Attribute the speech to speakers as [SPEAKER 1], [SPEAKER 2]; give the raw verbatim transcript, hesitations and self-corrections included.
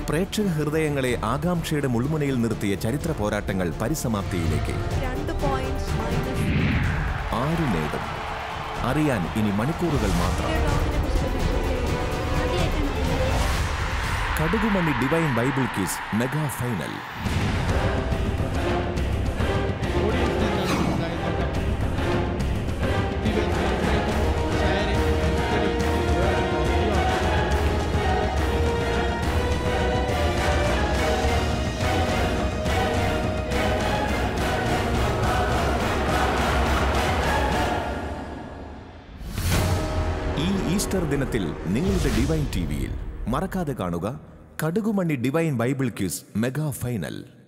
[SPEAKER 1] പ്രേക്ഷക ഹൃദയങ്ങളെ ആകാംക്ഷയുടെ മുൾമുനയിൽ നിർത്തിയ ചരിത്ര പോരാട്ടങ്ങൾ പരിസമാപ്തിയിലേക്ക്. ആര് നേടും? അറിയാൻ ഇനി മണിക്കൂറുകൾ മാത്രം. Kadukumani divine bible quiz mega final. ഈ ഈസ്റ്റർ ദിനത്തിൽ നിങ്ങളുടെ ഡിവൈൻ ടിവിയിൽ മറക്കാതെ കാണുക Kadukumani divine bible quiz mega final.